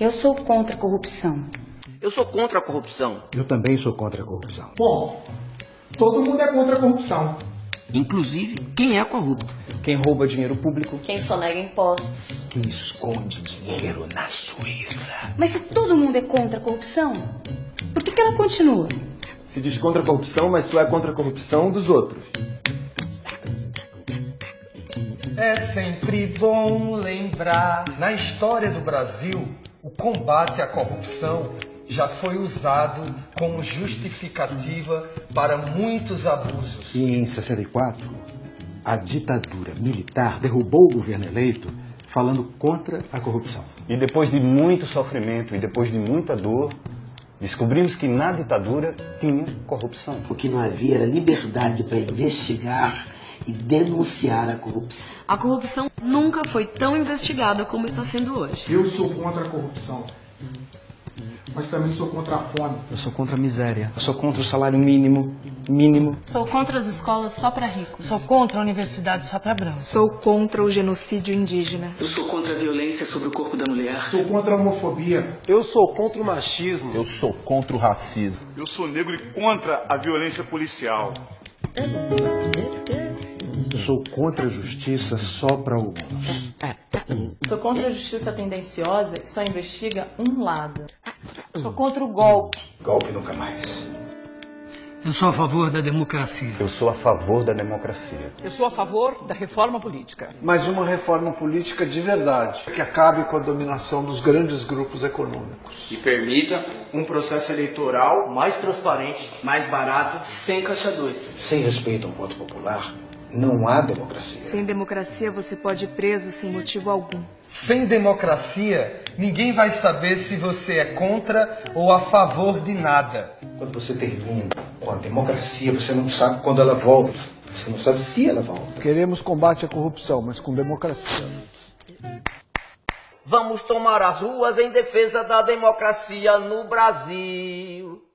Eu sou contra a corrupção. Eu sou contra a corrupção. Eu também sou contra a corrupção. Bom, todo mundo é contra a corrupção. Inclusive, quem é corrupto? Quem rouba dinheiro público. Quem sonega impostos. Quem esconde dinheiro na Suíça. Mas se todo mundo é contra a corrupção, por que ela continua? Se diz contra a corrupção, mas só é contra a corrupção dos outros. É sempre bom lembrar, na história do Brasil, o combate à corrupção já foi usado como justificativa para muitos abusos. E em 64, a ditadura militar derrubou o governo eleito falando contra a corrupção. E depois de muito sofrimento e depois de muita dor, descobrimos que na ditadura tinha corrupção. O que não havia era liberdade para investigar e denunciar a corrupção. A corrupção nunca foi tão investigada como está sendo hoje. Eu sou contra a corrupção, mas também sou contra a fome. Eu sou contra a miséria. Eu sou contra o salário mínimo. Sou contra as escolas só para ricos. Sou contra a universidade só para brancos. Sou contra o genocídio indígena. Eu sou contra a violência sobre o corpo da mulher. Sou contra a homofobia. Eu sou contra o machismo. Eu sou contra o racismo. Eu sou negro e contra a violência policial. Eu sou contra a justiça só para alguns. Sou contra a justiça tendenciosa que só investiga um lado. Sou contra o golpe. Golpe nunca mais. Eu sou a favor da democracia. Eu sou a favor da democracia. Eu sou a favor da reforma política. Mas uma reforma política de verdade, que acabe com a dominação dos grandes grupos econômicos. E permita um processo eleitoral mais transparente, mais barato, sem caixa 2. Sem respeito ao voto popular, não há democracia. Sem democracia, você pode ir preso sem motivo algum. Sem democracia, ninguém vai saber se você é contra ou a favor de nada. Quando você termina com a democracia, você não sabe quando ela volta. Você não sabe se ela volta. Queremos combate à corrupção, mas com democracia. Vamos tomar as ruas em defesa da democracia no Brasil.